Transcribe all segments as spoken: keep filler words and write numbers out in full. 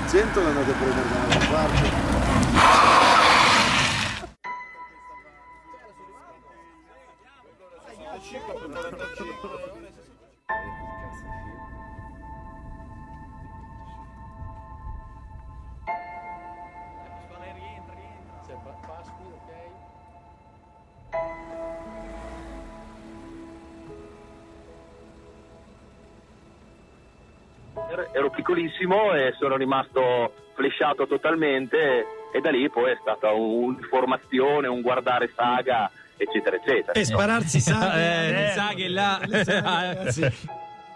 cento lo andate a prendere da un'altra parte. Ero piccolissimo e sono rimasto flashato totalmente e da lì poi è stata un'informazione, un guardare saga, eccetera eccetera. E spararsi saghe, eh, eh, le saghe là. le saghe, ragazzi.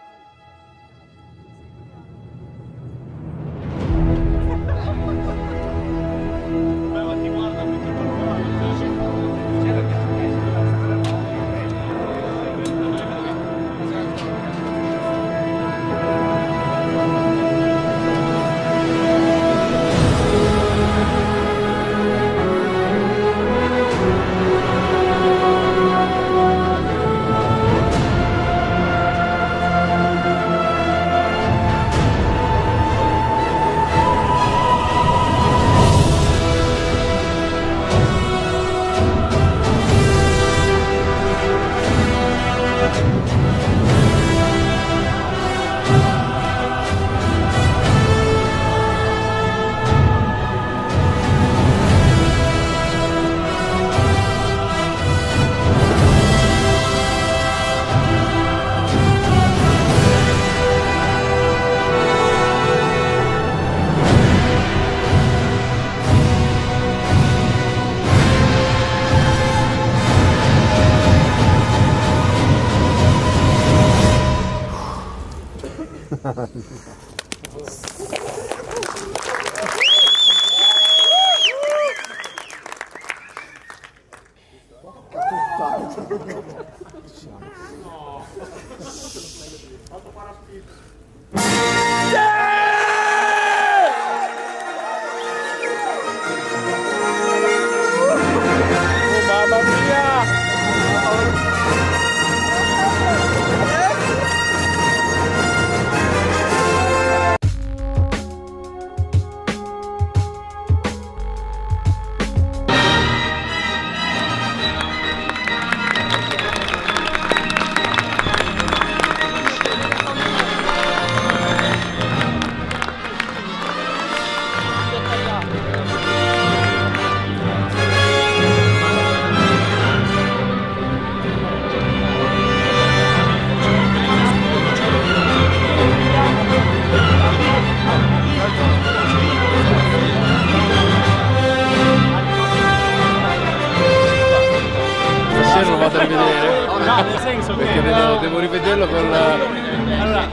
Lo vado a rivedere, no, nel senso perché devo, devo rivederlo con la... Allora,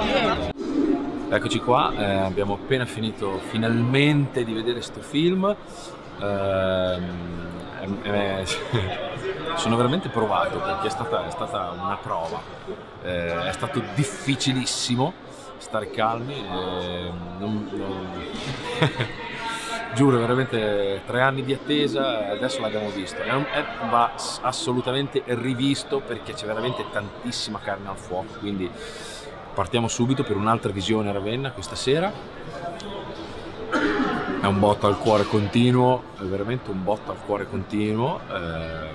eccoci qua, eh, abbiamo appena finito finalmente di vedere sto film. Eh, eh, sono veramente provato perché è stata, è stata una prova, eh, è stato difficilissimo stare calmi, eh, non, non... Giuro, veramente tre anni di attesa, adesso l'abbiamo visto, è un, è, va assolutamente rivisto perché c'è veramente tantissima carne al fuoco, quindi partiamo subito per un'altra visione a Ravenna questa sera. È un botto al cuore continuo, è veramente un botto al cuore continuo. Eh...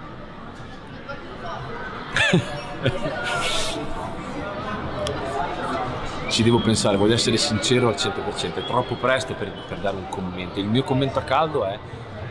Ci devo pensare, voglio essere sincero al cento per cento, è troppo presto per, per dare un commento. Il mio commento a caldo è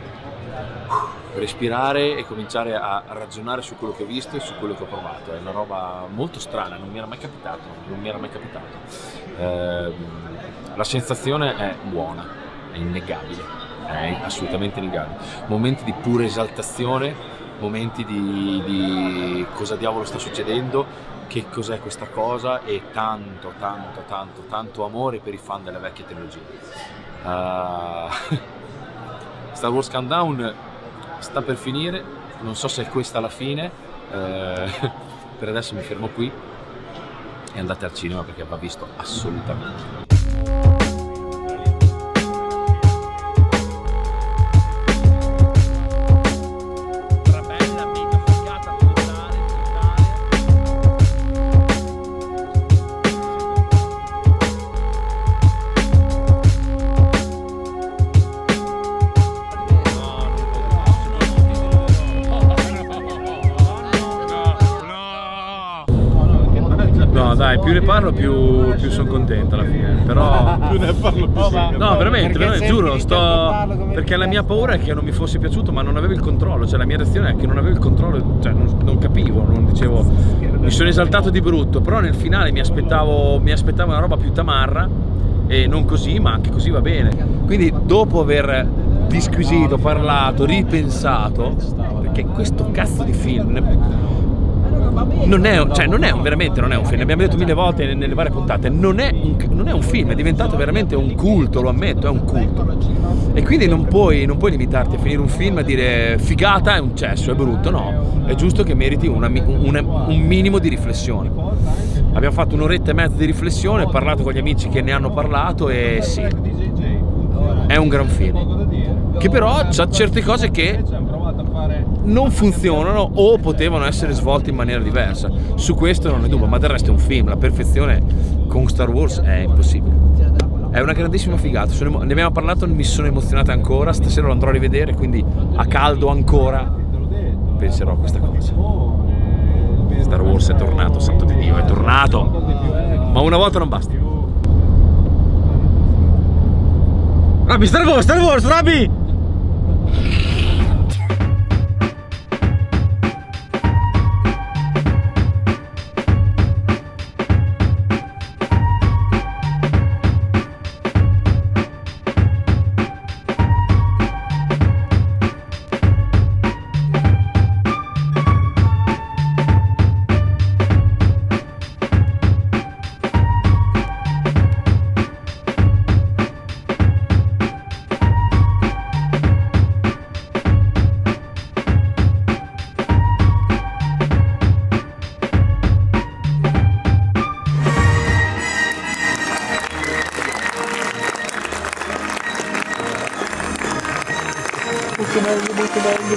respirare e cominciare a ragionare su quello che ho visto e su quello che ho provato. È una roba molto strana, non mi era mai capitato, non mi era mai capitato. Eh, la sensazione è buona, è innegabile, è assolutamente innegabile. Momenti di pura esaltazione, momenti di, di cosa diavolo sta succedendo, che cos'è questa cosa, e tanto, tanto, tanto, tanto amore per i fan delle vecchie trilogie. Uh, Star Wars Countdown sta per finire, non so se è questa la fine, uh, per adesso mi fermo qui e andate al cinema perché va visto assolutamente. più ne parlo più, più sono contento alla fine, però Più ne parlo più sono no veramente, Perché veramente, senti giuro, di sto interpretarlo come perché la il mia cazzo. paura è che non mi fosse piaciuto, ma non avevo il controllo, cioè la mia reazione è che non avevo il controllo, cioè non, non capivo, non dicevo, mi sono esaltato di brutto, però nel finale mi aspettavo, mi aspettavo una roba più tamarra e non così, ma anche così va bene. Quindi dopo aver disquisito, parlato, ripensato, perché questo cazzo di film non è, cioè non è un, veramente non è un film, l'abbiamo detto mille volte nelle varie puntate, non è, un, non è un film, è diventato veramente un culto, lo ammetto, è un culto. E quindi non puoi, non puoi limitarti a finire un film a dire figata, è un cesso, è brutto, no, è giusto che meriti una, una, un minimo di riflessione. Abbiamo fatto un'oretta e mezza di riflessione, parlato con gli amici che ne hanno parlato e sì, è un gran film, che però ha certe cose che non funzionano o potevano essere svolte in maniera diversa. Su questo non è dubbio, ma del resto è un film, la perfezione con Star Wars è impossibile. È una grandissima figata, sono, ne abbiamo parlato, mi sono emozionato ancora, stasera lo andrò a rivedere, quindi a caldo ancora penserò a questa cosa. Star Wars è tornato, santo di Dio, è tornato, ma una volta non basta. Robby, Star Wars, Star Wars, Robby! Molto meglio, molto meglio.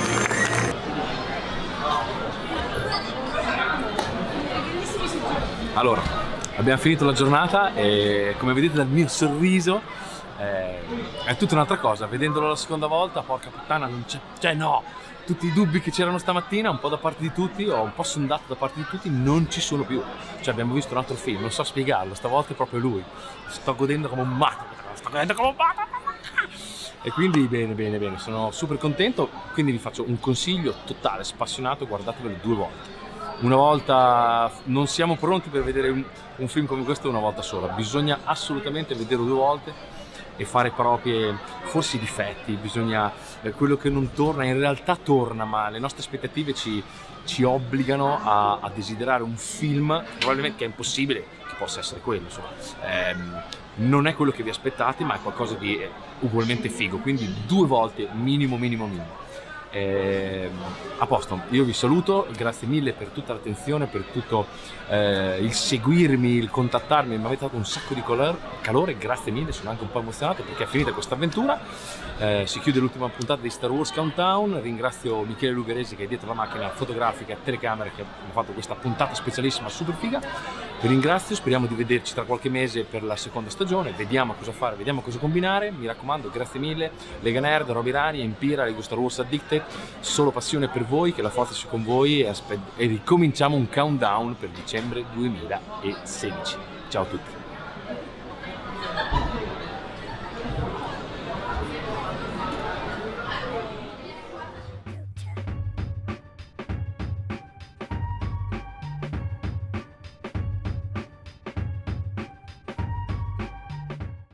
Allora, abbiamo finito la giornata e come vedete dal mio sorriso eh, è tutta un'altra cosa. Vedendolo la seconda volta, porca puttana, non c'è, cioè no, tutti i dubbi che c'erano stamattina, un po' da parte di tutti, o un po' sondato da parte di tutti, non ci sono più. Cioè abbiamo visto un altro film, non so spiegarlo, stavolta è proprio lui. Sto godendo come un matto, sto godendo come un matto. E quindi bene, bene, bene, sono super contento, quindi vi faccio un consiglio totale, spassionato, guardatevelo due volte. Una volta, non siamo pronti per vedere un, un film come questo una volta sola, bisogna assolutamente vederlo due volte e fare proprie, forse i difetti, bisogna, eh, quello che non torna in realtà torna, ma le nostre aspettative ci, ci obbligano a, a desiderare un film, probabilmente che è impossibile che possa essere quello, insomma. Ehm, non è quello che vi aspettate, ma è qualcosa di ugualmente figo, quindi due volte minimo, minimo, minimo. Eh, a posto, io vi saluto, grazie mille per tutta l'attenzione, per tutto eh, il seguirmi, il contattarmi, mi avete dato un sacco di color, calore, grazie mille, sono anche un po' emozionato perché è finita questa avventura, eh, si chiude l'ultima puntata di Star Wars Countdown, ringrazio Michele Lugaresi che è dietro la macchina fotografica e telecamere che ha fatto questa puntata specialissima super figa, vi ringrazio, speriamo di vederci tra qualche mese per la seconda stagione, vediamo cosa fare, vediamo cosa combinare, mi raccomando, grazie mille, Lega Nerd, Robby Rani, Empira, Lego Star Wars Addicted, solo passione per voi, che la forza sia con voi e, e ricominciamo un countdown per dicembre duemilasedici. Ciao a tutti!